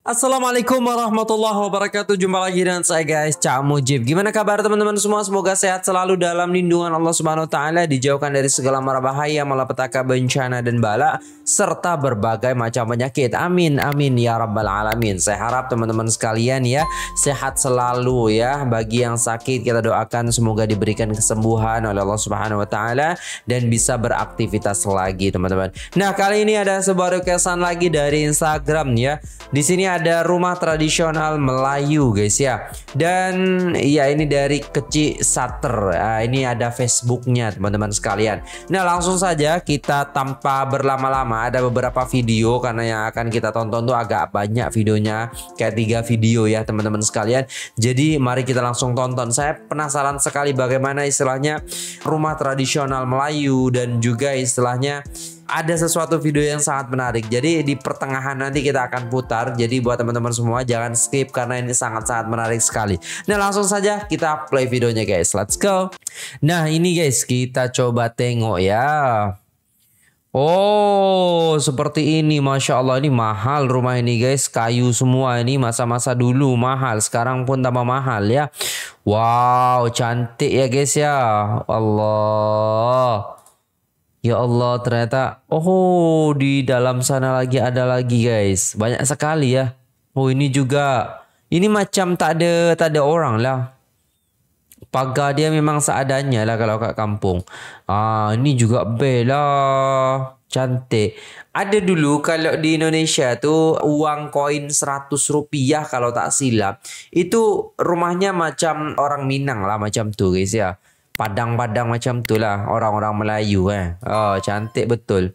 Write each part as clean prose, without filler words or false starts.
Assalamualaikum warahmatullahi wabarakatuh. Jumpa lagi dengan saya guys, Cak Mujib. Gimana kabar teman-teman semua? Semoga sehat selalu dalam lindungan Allah Subhanahu wa taala, dijauhkan dari segala mara bahaya, malapetaka, bencana dan bala serta berbagai macam penyakit. Amin amin ya rabbal alamin. Saya harap teman-teman sekalian ya sehat selalu ya. Bagi yang sakit kita doakan semoga diberikan kesembuhan oleh Allah Subhanahu wa taala dan bisa beraktivitas lagi teman-teman. Nah, kali ini ada sebuah requestan lagi dari Instagram ya. Di sini ada rumah tradisional Melayu guys ya. Dan ya ini dari Keci Sater. Ini ada Facebooknya teman-teman sekalian. Nah, langsung saja kita tanpa berlama-lama, ada beberapa video karena yang akan kita tonton tuh agak banyak videonya, kayak 3 video ya teman-teman sekalian. Jadi mari kita langsung tonton. Saya penasaran sekali bagaimana istilahnya rumah tradisional Melayu dan juga istilahnya ada sesuatu video yang sangat menarik. Jadi di pertengahan nanti kita akan putar. Jadi buat teman-teman semua jangan skip karena ini sangat-sangat menarik sekali. Nah, langsung saja kita play videonya guys. Let's go. Nah, ini guys kita coba tengok ya. Oh, seperti ini. Masya Allah, ini mahal rumah ini guys. Kayu semua ini, masa-masa dulu mahal. Sekarang pun tambah mahal ya. Wow, cantik ya guys ya. Allah. Ya Allah, ternyata oh di dalam sana lagi ada lagi guys. Banyak sekali ya. Oh, ini juga. Ini macam tak ada orang lah. Pagar dia memang seadanya lah kalau kat kampung. Ini juga bela. Cantik. Ada dulu kalau di Indonesia tuh uang koin 100 rupiah kalau tak silap. Itu rumahnya macam orang Minang lah macam tuh guys ya. Padang-padang macam tu lah orang-orang Melayu Oh, cantik betul.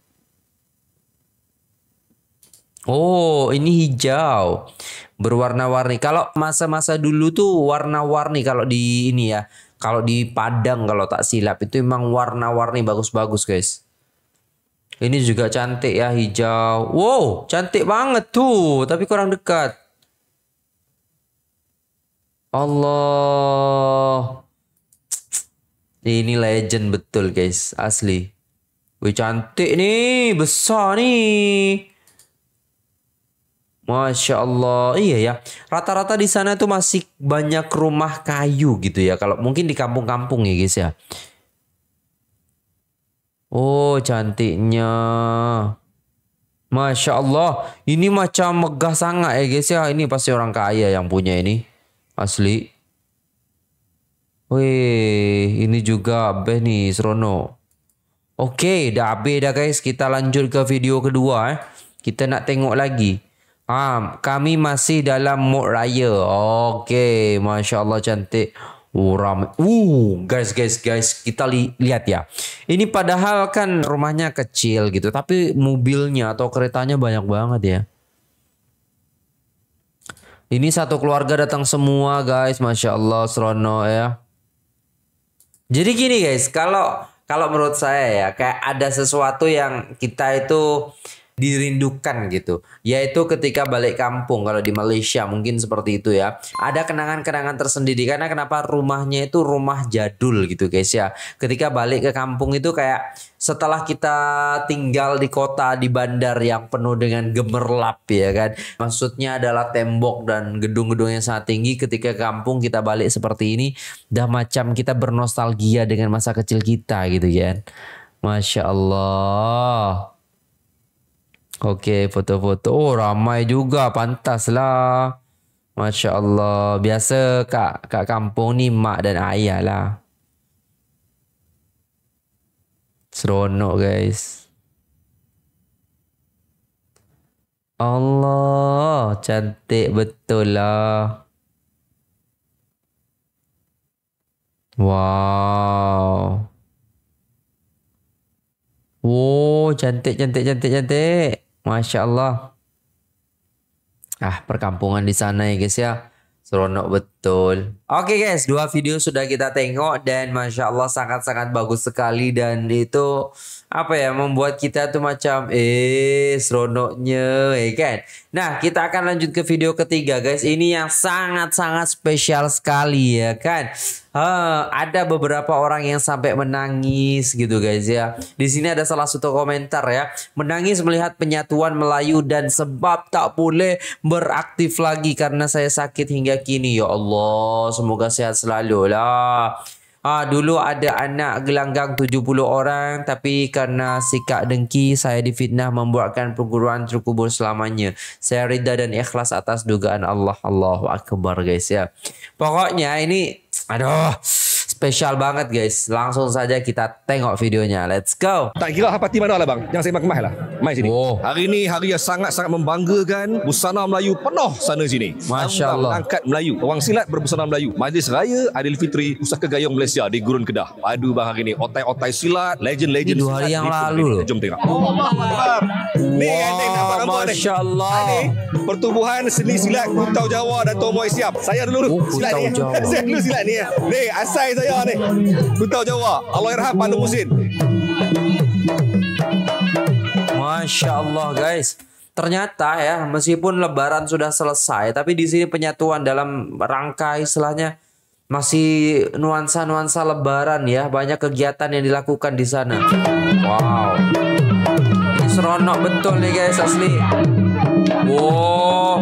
Oh, ini hijau. Berwarna-warni. Kalau masa-masa dulu tuh warna-warni kalau di ini ya. Kalau di Padang kalau tak silap itu emang warna-warni bagus-bagus guys. Ini juga cantik ya hijau. Wow, cantik banget tuh. Tapi kurang dekat. Allah. Ini legend betul guys, asli. Wih, cantik nih, besar nih. Masya Allah, iya ya. Rata-rata di sana tuh masih banyak rumah kayu gitu ya. Kalau mungkin di kampung-kampung ya guys ya. Oh, cantiknya. Masya Allah, ini macam megah sangat ya guys ya. Ini pasti orang kaya yang punya ini, asli. Wih, ini juga beh nih, serono. Oke, dah habis dah guys. Kita lanjut ke video kedua. Kita nak tengok lagi. Kami masih dalam mood raya. Oke, Masya Allah cantik. Ramai. Guys, kita lihat ya. Ini padahal kan rumahnya kecil gitu, tapi mobilnya atau keretanya banyak banget ya. Ini satu keluarga datang semua guys. Masya Allah, serono ya. Jadi gini guys, kalau menurut saya ya kayak ada sesuatu yang kita itu dirindukan gitu, yaitu ketika balik kampung. Kalau di Malaysia mungkin seperti itu ya, ada kenangan-kenangan tersendiri karena kenapa rumahnya itu rumah jadul gitu guys ya. Ketika balik ke kampung itu kayak setelah kita tinggal di kota, di bandar yang penuh dengan gemerlap ya kan, maksudnya adalah tembok dan gedung-gedung yang sangat tinggi. Ketika kampung kita balik seperti ini, dah macam kita bernostalgia dengan masa kecil kita gitu kan. Masya Allah. Oke, foto-foto. Oh, ramai juga. Pantas lah. Masya Allah. Biasa kat kampung ni mak dan ayah lah. Seronok guys. Allah, cantik betul lah. Wow. Oh, cantik, cantik, cantik, cantik. Masya Allah. Perkampungan di sana ya guys ya. Seronok betul. Oke guys, 2 video sudah kita tengok dan Masya Allah sangat-sangat bagus sekali. Dan itu apa ya, membuat kita tuh macam seronoknya, ya kan. Nah, kita akan lanjut ke video ketiga guys. Ini yang sangat-sangat spesial sekali ya kan. Ada beberapa orang yang sampai menangis gitu guys ya. Di sini ada salah satu komentar ya, menangis melihat penyatuan Melayu dan sebab tak boleh beraktif lagi karena saya sakit hingga kini. Ya Allah, semoga sehat selalu lah. Dulu ada anak gelanggang 70 orang, tapi karena sikap dengki saya difitnah membuatkan perguruan terkubur selamanya. Saya rida dan ikhlas atas dugaan Allah. Allahu Akbar guys ya. Pokoknya ini aduh spesial banget guys. Langsung saja kita tengok videonya. Let's go. Tak kira hapati mana lah bang, yang saya kemas lah. Mai sini. Hari ni hari yang sangat-sangat membanggakan. Busana Melayu penuh sana sini. Masya Allah. Angkat Melayu. Orang silat berbusana Melayu. Majlis Raya Aidilfitri Pusaka Gayung Malaysia di Gurun Kedah. Padu bang hari ni. Otai-otai silat. Legend-legend silat. 2 hari yang lalu. Jom tengok. Ni yang nampak gambar ni. Masya Allah. Ini pertubuhan seni silat Kutau Jawa dan Tomoy Siap. Saya dulu silat ni. Saya dulu silat ni. Ni asal saya ni. Kutau Jawa. Allahyarham Pak Musin. Masya Allah guys. Ternyata ya, meskipun lebaran sudah selesai, tapi di sini penyatuan dalam rangka istilahnya masih nuansa-nuansa lebaran ya. Banyak kegiatan yang dilakukan di sana. Wow. Ini seronok betul nih guys asli. Wow.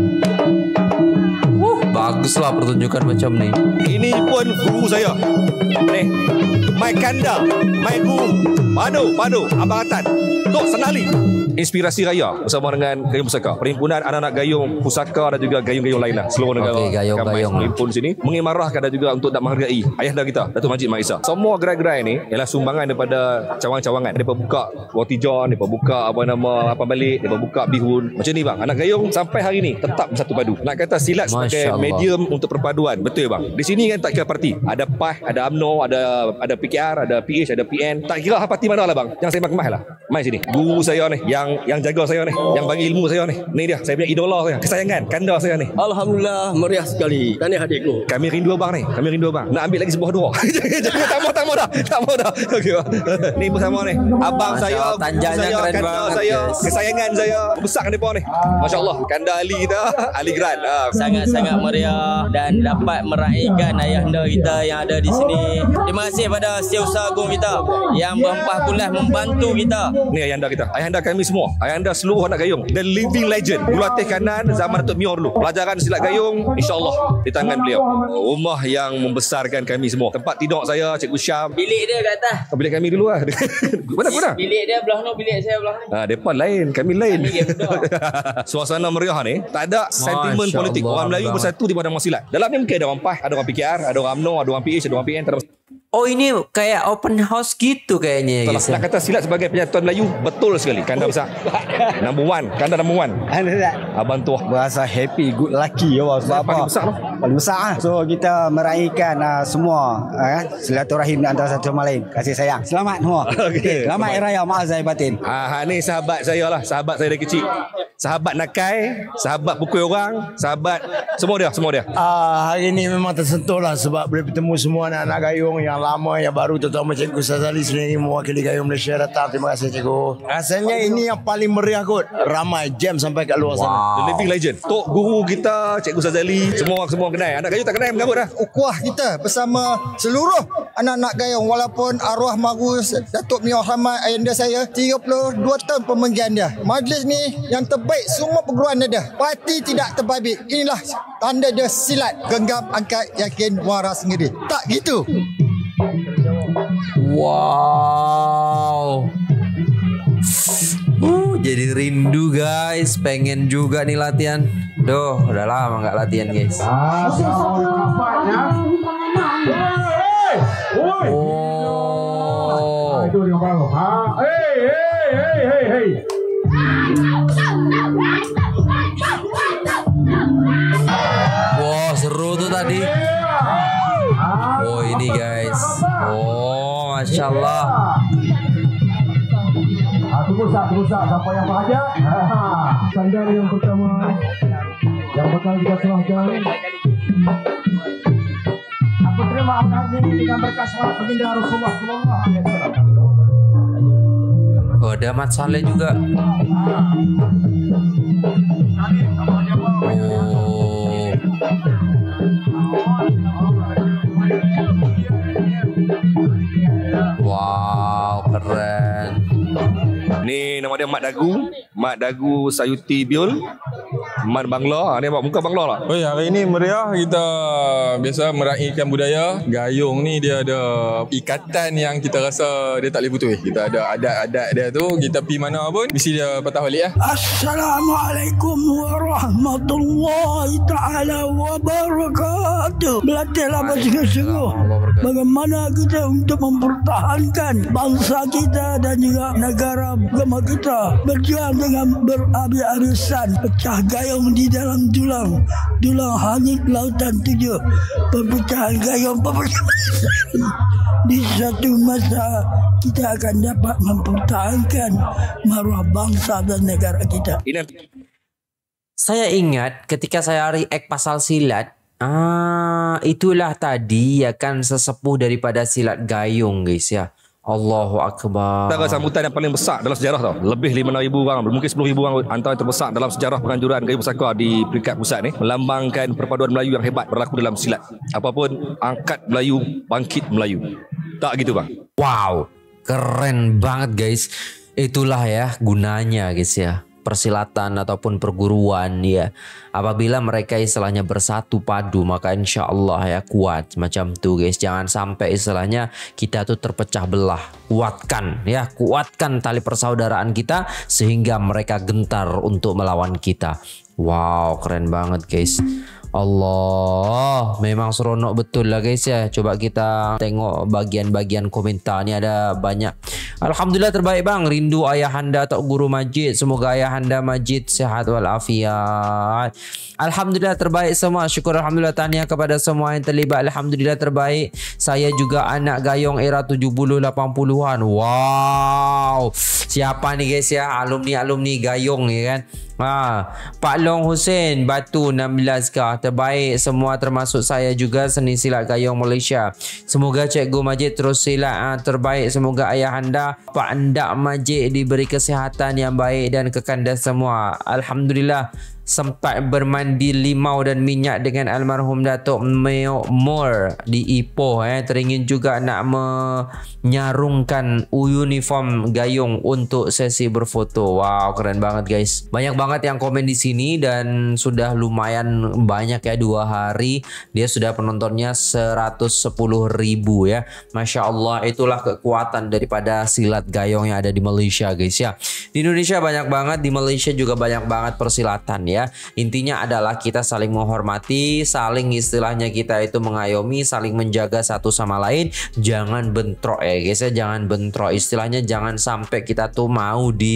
Bagus lah pertunjukan macam nih. Ini pun guru saya. Nih, Mai Kanda, Mai Guru, Padu, Abang Atan, Tok Senali. Inspirasi Raya bersama dengan Gayung Pusaka, Perhimpunan Anak-anak Gayung Pusaka dan juga gayung-gayung lain lah seluruh negara. Gayung-gayung menghimpun sini mengimarahkan dan juga untuk nak menghargai ayahanda kita Datuk Majid Mak Isa. Semua gerai-gerai ini ialah sumbangan daripada cawangan-cawangan. Mereka buka roti john, mereka buka apa balik, mereka buka bihun. Macam ni bang, anak gayung sampai hari ni tetap bersatu padu. Nak kata silat sebagai medium untuk perpaduan, betul bang. Di sini kan tak kira parti. Ada PAH, ada UMNO, ada PKR, ada PH, ada PN. Tak kira parti mana lah bang. Yang saya makmah lah. Mai sini. Guru saya ni, yang jaga saya ni, yang bagi ilmu saya ni. Ni dia, saya punya idola saya, kesayangan, kanda saya ni. Alhamdulillah, meriah sekali. Tanya hadikku. Kami rindu abang ni, Nak ambil lagi sebuah dua. Jangan, tak mau dah. Okey bang. Ni bersama ni, abang saya, tanjanya saya, keren kanda banget, saya, guys. kesayangan saya. Besar depa ni. Masya-Allah, kanda Ali kita, Ali Gran. Sangat-sangat meriah dan dapat meraihkan ayahanda kita yang ada di sini. Terima kasih pada Setiausaha Agung kita yang berempah kulas membantu kita. Ni ayahanda kita, ayahanda kami semua, ayahanda seluruh anak gayung, the living legend. Jurulatih kanan zaman Datuk Mio dulu. Pelajaran silat gayung insya-Allah di tangan beliau. Rumah yang membesarkan kami semua. Tempat tidur saya Cikgu Syam. Bilik dia kat atas. Bilik kami dulu lah. Mana? Bilik dia belah ni, bilik saya belah ni. Depa lain, kami lain. Suasana meriah ni, tak ada sentimen politik. Orang Melayu bersatu di padang silat. Dalam ni mungkin ada orang PAH, ada orang PKR, ada orang UMNO, ada orang PH, ada orang PN, tak ada. Oh, ini kayak open house gitu kayaknya guys. Nak kata silat sebagai penyatuan Melayu, betul sekali. Kanda besar. Number one. Abang tuah. Berasa happy, good lucky. Sebab apa? Paling besar tu. Paling besar lah. So kita meraihkan semua silaturahim antara satu sama lain. Kasih sayang. Selamat semua. Okay. Selamat Hari Raya, maaf zahir batin. Ni sahabat saya lah. Sahabat saya dari kecil. Sahabat nakai, sahabat pukul orang, sahabat semua dia. Hari ini memang tersentuh lah sebab boleh bertemu semua anak-anak gayung yang lama, yang baru, terutama Cikgu Sazali sendiri mewakili Gayung Malaysia datang. Terima kasih Cikgu. Rasanya ini yang paling meriah kot. Ramai jam sampai kat luar sana. The living legend. Tok guru kita, Cikgu Sazali, semua kenal. Anak gayung tak kenal menggabut dah. Ukuah kita bersama seluruh anak-anak gayung, walaupun arwah maru Datuk Mio Hamad ayahanda saya 32 tahun pemenggian dia. Majlis ni yang terbaik semua perguruan ada. Parti tidak terbabit. Inilah tanda dia silat. Genggam, angkat, yakin, waras sendiri. Tak gitu. Wow. Jadi rindu guys. Pengen juga nih latihan. Udah lama nggak latihan guys. Wow, seru tuh tadi. Oh, ini guys. Oh, Masya Allah. Tunggu siapa yang bahagia? Sandal yang pertama yang bakal kita serahkan. Aku terima amanah ini dengan berkat salat baginda Rasulullah sallallahu alaihi wasallam. Ada Mat Saleh juga. Wow, keren. Ni nama dia Mat Dagu Sayuti Biol. Mat Bangla. Ni muka Bangla lah. Oh ya, hari ini meriah, kita biasa meraihkan budaya. Gayung ni dia ada ikatan yang kita rasa dia tak boleh putus. Kita ada adat-adat dia tu, kita pergi mana pun mesti dia patah balik lah. Assalamualaikum warahmatullahi ta'ala wabarakatuh. Berlatihlah bersungguh-sungguh bagaimana kita untuk mempertahankan bangsa kita dan juga negara agama kita. Berjuang dengan berhabis-habisan, pecah gayung di dalam tulang hanyut lautan tujuh, perpecahan gayung di satu masa kita akan dapat mempertahankan maruah bangsa dan negara kita. Saya ingat ketika saya react pasal silat, itulah tadi ya kan sesepuh daripada silat gayung guys ya. Allahu Akbar. Antara sambutan yang paling besar dalam sejarah tau. Lebih 5,000 orang, mungkin 10,000 orang, antara yang terbesar dalam sejarah penganjuran Gayung Pusaka di peringkat pusat ni. Melambangkan perpaduan Melayu yang hebat berlaku dalam silat. Apapun, angkat Melayu, bangkit Melayu. Tak gitu bang? Wow, keren banget guys. Itulah ya gunanya guys ya. Persilatan ataupun perguruan ya. Apabila mereka istilahnya bersatu padu, maka insya Allah ya kuat macam tuh guys. Jangan sampai istilahnya kita tuh terpecah belah. Kuatkan ya, kuatkan tali persaudaraan kita sehingga mereka gentar untuk melawan kita. Wow, keren banget guys. Allah, memang seronok betul lah guys ya. Coba kita tengok bagian-bagian komentar ni, ada banyak. Alhamdulillah terbaik bang, rindu ayahanda Tok Guru Majid. Semoga ayahanda Majid sehat walafiat. Alhamdulillah terbaik semua. Syukur alhamdulillah, tahniah kepada semua yang terlibat. Alhamdulillah terbaik. Saya juga anak gayung era 70-80-an. Wow, siapa nih guys ya, alumni gayung ni kan. Pak Long Hussein Batu 16K terbaik semua, termasuk saya juga seni silat gayung Malaysia. Semoga Cikgu Majid terus silat terbaik. Semoga ayahanda Pak Endak Majid diberi kesihatan yang baik dan kekanda semua. Alhamdulillah sempat bermandi limau dan minyak dengan almarhum Datuk Meo Mor di Ipoh. Teringin juga nak menyarungkan uniform gayung untuk sesi berfoto. Wow, keren banget guys. Banyak banget yang komen di sini dan sudah lumayan banyak ya, 2 hari dia sudah penontonnya 110.000 ya. Masya Allah, itulah kekuatan daripada silat gayung yang ada di Malaysia guys ya. Di Indonesia banyak banget, di Malaysia juga banyak banget persilatan ya. Intinya adalah kita saling menghormati, saling istilahnya kita itu mengayomi, saling menjaga satu sama lain. Jangan bentrok ya guys ya, jangan bentrok. Istilahnya jangan sampai kita tuh mau di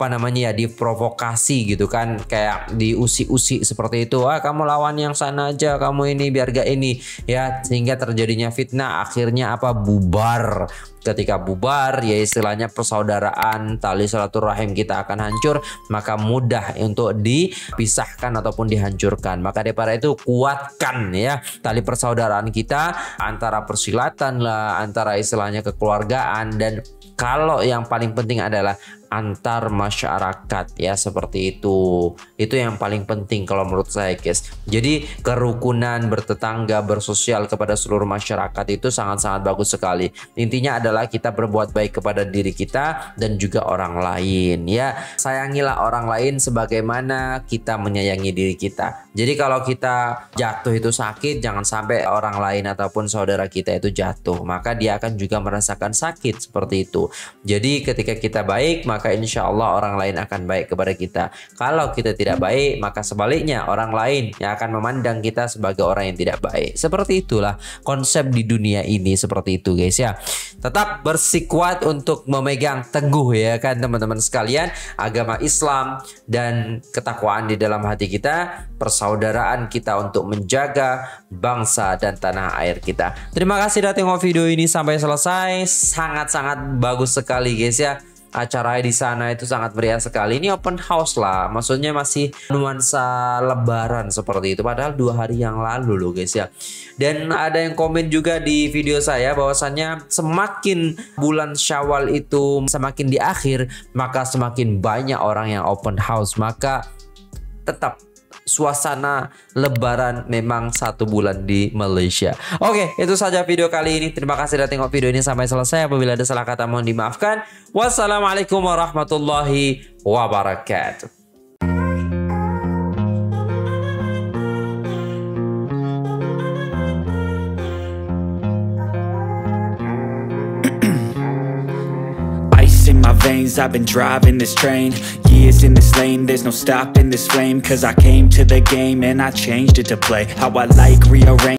diprovokasi gitu kan, kayak diusik-usik seperti itu. Kamu lawan yang sana aja, kamu ini biar gak ini ya, sehingga terjadinya fitnah, akhirnya bubar. Ketika bubar ya istilahnya persaudaraan, tali silaturahim kita akan hancur, maka mudah untuk dipisahkan ataupun dihancurkan. Maka daripada itu kuatkan ya tali persaudaraan kita, antara persilatan lah, antara istilahnya kekeluargaan, dan kalau yang paling penting adalah antar masyarakat ya, seperti itu. Itu yang paling penting kalau menurut saya guys. Jadi kerukunan, bertetangga, bersosial kepada seluruh masyarakat itu sangat-sangat bagus sekali. Intinya adalah kita berbuat baik kepada diri kita dan juga orang lain ya. Sayangilah orang lain sebagaimana kita menyayangi diri kita. Jadi kalau kita jatuh itu sakit, jangan sampai orang lain ataupun saudara kita itu jatuh, maka dia akan juga merasakan sakit seperti itu. Jadi ketika kita baik, maka insya Allah orang lain akan baik kepada kita. Kalau kita tidak baik, maka sebaliknya orang lain yang akan memandang kita sebagai orang yang tidak baik. Seperti itulah konsep di dunia ini, seperti itu guys ya. Tetap bersikuat untuk memegang teguh ya kan teman-teman sekalian, agama Islam dan ketakwaan di dalam hati kita, persaudaraan kita untuk menjaga bangsa dan tanah air kita. Terima kasih sudah tengok video ini sampai selesai. Sangat-sangat bagus sekali guys ya. acaranya di sana itu sangat meriah sekali. Ini open house lah, maksudnya masih nuansa lebaran seperti itu. Padahal 2 hari yang lalu loh guys ya. Dan ada yang komen juga di video saya bahwasannya semakin bulan Syawal itu semakin di akhir, maka semakin banyak orang yang open house. Maka tetap suasana lebaran memang 1 bulan di Malaysia. Oke, itu saja video kali ini. Terima kasih sudah tengok video ini sampai selesai. Apabila ada salah kata mohon dimaafkan. Wassalamualaikum warahmatullahi wabarakatuh. In my veins, I've been driving this train. Years in this lane, there's no stopping this flame. Cause I came to the game and I changed it to play how I like, rearrange